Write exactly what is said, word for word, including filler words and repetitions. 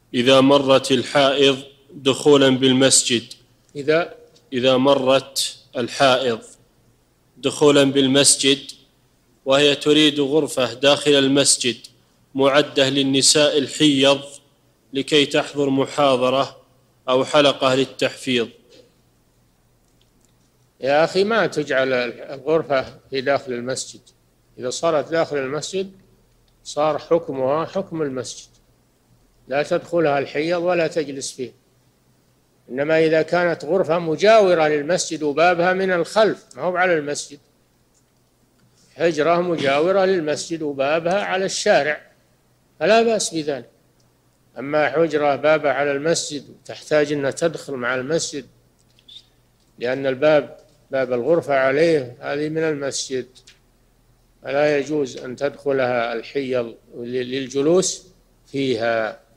إذا مرت الحائض دخولا بالمسجد إذا إذا مرت الحائض دخولا بالمسجد وهي تريد غرفة داخل المسجد معدة للنساء الحيض لكي تحضر محاضرة أو حلقة للتحفيظ. يا أخي ما تجعل الغرفة في داخل المسجد، إذا صارت داخل المسجد صار حكمها حكم المسجد، لا تدخلها الحيض ولا تجلس فيه. إنما إذا كانت غرفة مجاورة للمسجد وبابها من الخلف ما هو على المسجد، حجرة مجاورة للمسجد وبابها على الشارع فلا بأس بذلك. أما حجرة بابها على المسجد تحتاج أن تدخل مع المسجد لأن الباب باب الغرفة عليه، هذه من المسجد فلا يجوز أن تدخلها الحيض للجلوس فيها.